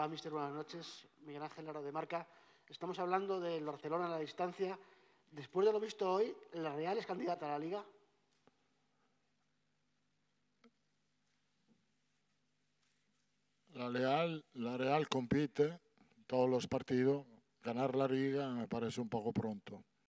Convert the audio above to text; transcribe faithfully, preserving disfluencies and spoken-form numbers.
Hola, míster, buenas noches. Miguel Ángel Aro de Marca. Estamos hablando del Barcelona a la distancia. Después de lo visto hoy, ¿la Real es candidata a la Liga? La Real, la Real compite todos los partidos. Ganar la Liga me parece un poco pronto.